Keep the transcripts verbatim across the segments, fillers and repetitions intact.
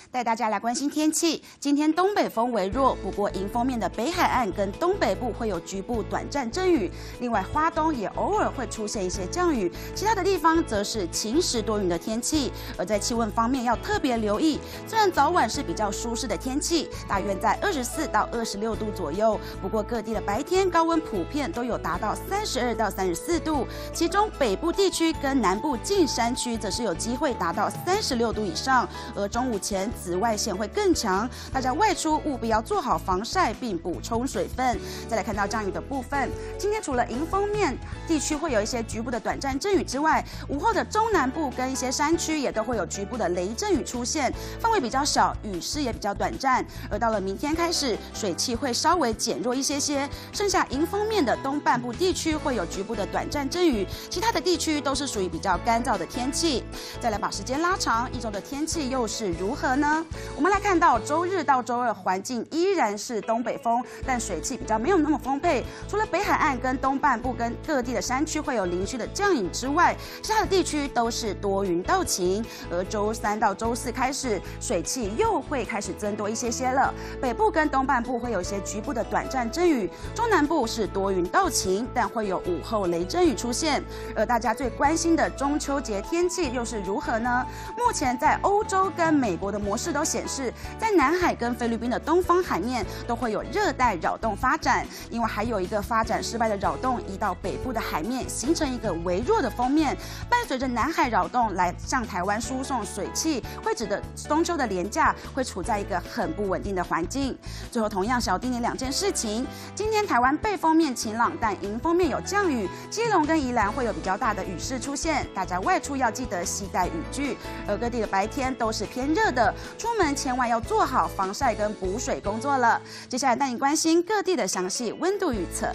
带大家来关心天气。今天东北风微弱，不过迎风面的北海岸跟东北部会有局部短暂阵雨。另外，花东也偶尔会出现一些降雨，其他的地方则是晴时多云的天气。而在气温方面，要特别留意，虽然早晚是比较舒适的天气，大约在二十四到二十六度左右，不过各地的白天高温普遍都有达到三十二到三十四度，其中北部地区跟南部近山区则是有机会达到三十六度以上，而中午前紫外线会更强，大家外出务必要做好防晒并补充水分。再来看到降雨的部分，今天除了迎风面地区会有一些局部的短暂阵雨之外，午后的中南部跟一些山区也都会有局部的雷阵雨出现，范围比较小，雨势也比较短暂。而到了明天开始，水汽会稍微减弱一些些，剩下迎风面的东半部地区会有局部的短暂阵雨，其他的地区都是属于比较干燥的天气。再来把时间拉长，一周的天气又是如何呢？我们来看到周日到周二环境依然是东北风，但水汽比较没有那么丰沛。除了北海岸跟东半部跟各地的山区会有零星的降雨之外，其他的地区都是多云到晴。而周三到周四开始，水汽又会开始增多一些些了。北部跟东半部会有一些局部的短暂阵雨，中南部是多云到晴，但会有午后雷阵雨出现。而大家最关心的中秋节天气又是如何呢？目前在欧洲跟美国的模式都显示，在南海跟菲律宾的东方海面都会有热带扰动发展，因为还有一个发展失败的扰动移到北部的海面，形成一个微弱的锋面，伴随着南海扰动来向台湾输送水汽，会使得中秋的连假会处在一个很不稳定的环境。最后，同样小叮咛两件事情：今天台湾背风面晴朗，但迎风面有降雨，基隆跟宜兰会有比较大的雨势出现，大家外出要记得携带雨具。而各地的白天都是偏热的，出门千万要做好防晒跟补水工作了。接下来带你关心各地的详细温度预测。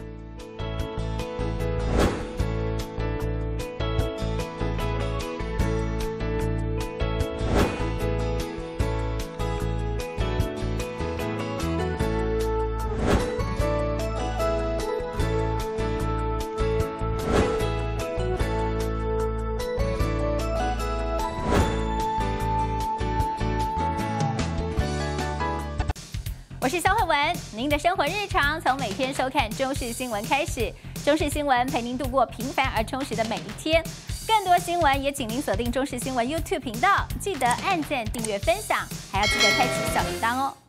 我是肖慧文，您的生活日常从每天收看中视新闻开始。中视新闻陪您度过平凡而充实的每一天。更多新闻也请您锁定中视新闻 YouTube 频道，记得按赞、订阅、分享，还要记得开启小铃铛哦。